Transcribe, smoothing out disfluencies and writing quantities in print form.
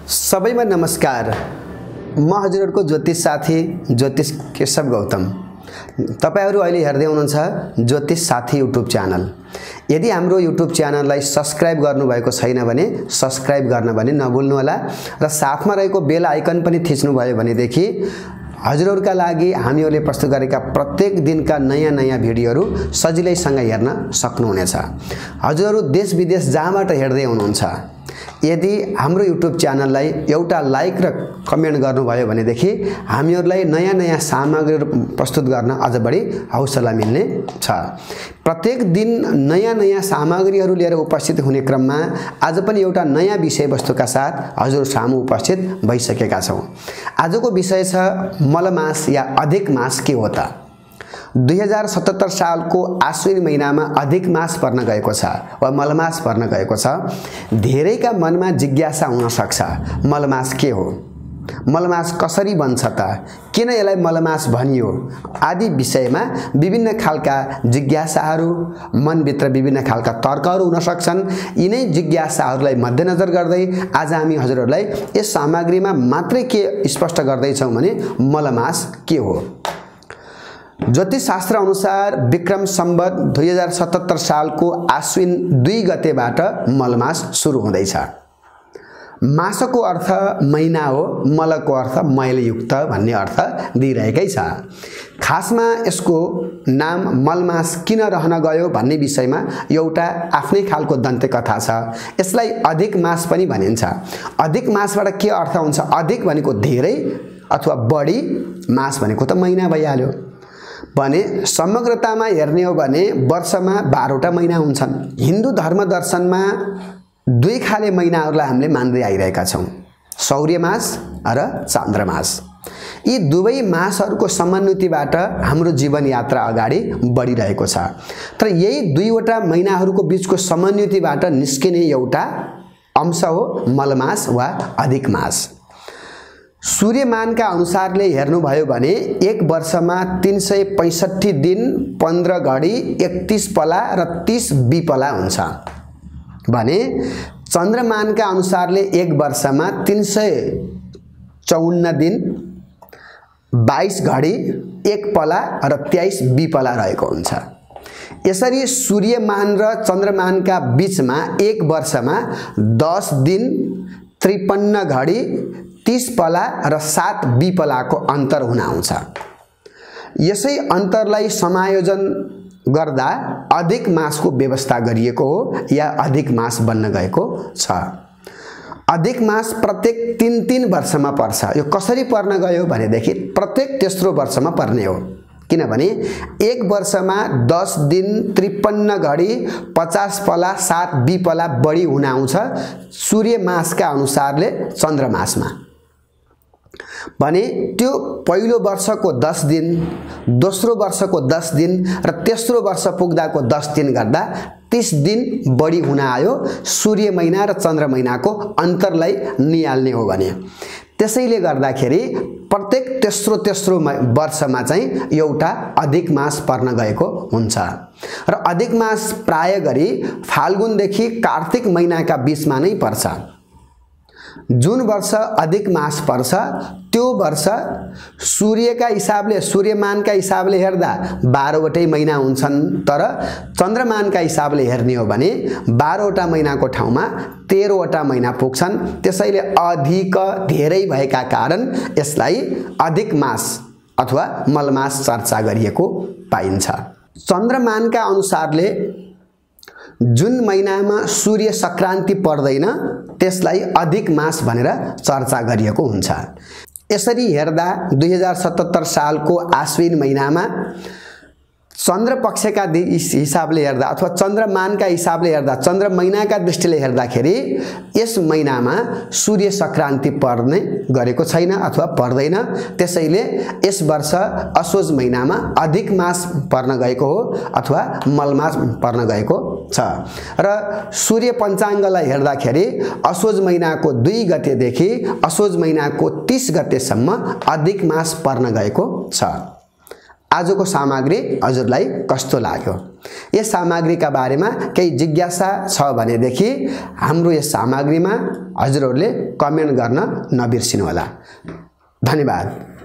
सबैमा नमस्कार। म हजुरहरुको ज्योतिष साथी ज्योतिष केशव गौतम। तपाईहरु अहिले हेर्दै हुनुहुन्छ ज्योतिष साथी युट्युब च्यानल। यदि हाम्रो युट्युब च्यानललाई सब्स्क्राइब गर्नुभएको छैन भने सब्स्क्राइब गर्न भने नभुल्नु होला र साथमा रहेको बेल आइकन पनि थिच्नु भयो भनेदेखि हजुरहरुका लागि हामीहरूले प्रस्तुत गरेका प्रत्येक दिनका नयाँ भिडियोहरु सजिलैसँग हेर्न सक्नुहुनेछ। हजुरहरु देश विदेश जहाँबाट हेर्दै हुनुहुन्छ यदि हाम्रो युट्युब च्यानललाई एउटा लाइक र कमेन्ट गर्नुभयो भनेदेखि हामीहरूलाई नयाँ सामग्रीहरु प्रस्तुत गर्न अझ बढी हौसला मिल्ने छ। प्रत्येक दिन नयाँ सामग्रीहरु लिएर उपस्थित हुने क्रममा आज पनि एउटा नयाँ विषयवस्तुका साथ हजुर सामु उपस्थित भइसकेका छौं। आजको विषय छ मलमास या अधिक मास के हो त। 2077 सालको आश्विन महिनामा अधिक मास पर्न गएको छ वा मलमास पर्न गएको छ। धेरैका मनमा जिज्ञासा हुन सक्छ, मलमास के हो, मलमास कसरी बन्छ त, किन यसलाई मलमास भनियो आदि विषयमा विभिन्न खालका जिज्ञासाहरू मनभित्र विभिन्न खालका तर्कहरू हुन सक्छन्। यिनै जिज्ञासाहरूलाई मध्यनजर गर्दै आज हामी हजुरहरूलाई यस सामग्रीमा मात्रै के स्पष्ट गर्दै छौं भने मलमास के हो। ज्योतिष शास्त्र अनुसार विक्रम संवत 2077 सालको आश्विन 2 गतेबाट मलमास सुरु हुँदैछ। मासको अर्थ महिना हो, मलको अर्थ मैलयुक्त भन्ने अर्थ दिइरहेकै छ। खासमा यसको नाम मलमास किन रहन गयो भन्ने विषयमा एउटा आफ्नै खालको दन्ते कथा छ। यसलाई अधिक मास पनि भनिन्छ। अधिक मासबाट के अर्थ हुन्छ, अधिक भनेको धेरै अथवा बढी, मास भनेको त महिना भइहाल्यो भने समग्रतामा हेर्ने हो भने वर्षमा 12वटा महिना हुन्छन्। हिन्दू धर्म दर्शनमा दुई खाले महिनाहरूलाई हामीले मान्दै आइरहेका छौं, सौर्य मास र चन्द्र मास। यी दुवै मासहरूको समन्वितबाट हाम्रो जीवन यात्रा अगाडि बढिरहेको छ। तर यही दुईवटा महिनाहरूको बीचको समन्वितबाट निस्किने एउटा अंश हो मलमास वा अधिक मास। सूर्यमानका अनुसारले हेर्नुभयो भने एक वर्षमा 365 दिन 15 घडी 31 पला र 30 बिपला हुन्छ भने चन्द्रमानका अनुसारले एक वर्षमा 354 दिन 22 घडी 1 पला र 23 बिपला रहेको हुन्छ। यसरी सूर्यमान र चन्द्रमानका बीचमा एक वर्षमा 10 दिन 53 घडी 30 पला र 7 बिपलाको अन्तर हुन आउँछ। यसै अन्तरलाई समायोजन गर्दा अधिक मासको व्यवस्था गरिएको हो या अधिक मास बन्न गएको छ। अधिक मास प्रत्येक 3 वर्षमा पर्छ। यो कसरी पर्न गयो भनेदेखि प्रत्येक तेस्रो वर्षमा पर्ने हो, किनभने एक वर्षमा 10 दिन 53 घडी 50 पला 7 बिपला बढी हुन आउँछ सूर्य मासका अनुसारले चन्द्र मासमा भने त्यो पहिलो वर्षको 10 दिन, दोस्रो वर्षको 10 दिन र तेस्रो वर्ष पुग्दाको 10 दिन गर्दा 30 दिन बढी हुन आयो सूर्य महिना र चन्द्र महिनाको अन्तरलाई निहाल्ने हो भने। त्यसैले गर्दाखेरि प्रत्येक तेस्रो वर्षमा चाहिँ एउटा अधिक मास पर्न गएको हुन्छ र अधिक मास प्राय गरी फाल्गुनदेखि कार्तिक महिनाका बीचमा नै पर्छ। जुन वर्ष अधिक मास पर्छ त्यो वर्ष सूर्यका हिसाबले सूर्यमानका हिसाबले हेर्दा 12वटै महिना हुन्छन्, तर चन्द्रमानका हिसाबले हेर्ने हो भने 12वटा महिनाको ठाउँमा 13वटा महिना पुग्छन्। त्यसैले अधिक धेरै भएका कारण यसलाई अधिक मास अथवा मलमास चर्चा गरिएको पाइन्छ। चन्द्रमानका अनुसारले जुन महिनामा सूर्य संक्रान्ति पर्दैन त्यसलाई अधिक मास भनेर चर्चा गरिएको हुन्छ। यसरी हेर्दा 2077 सालको आश्विन महिनामा चन्द्र पक्षका हिसाबले हेर्दा अथवा चन्द्रमानका हिसाबले हेर्दा चन्द्र महिनाका दृष्टिले हेर्दाखेरि यस महिनामा सूर्य संक्रान्ति पर्ने गरेको छैन अथवा पर्दैन। त्यसैले यस वर्ष असोज महिनामा अधिक मास पर्न गएको हो अथवा मलमास पर्न गएको छ र सूर्य पञ्चाङ्गलाई हेर्दाखेरि असोज महिनाको 2 गतेदेखि असोज महिनाको 30 गतेसम्म अधिक मास पर्न गएको छ। आजको सामग्री हजुरलाई कस्तो लाग्यो? यस सामग्रीका बारेमा केही जिज्ञासा छ भनेदेखि हाम्रो यस सामग्रीमा हजुरहरूले कमेन्ट गर्न नबिर्सिनु होला। धन्यवाद।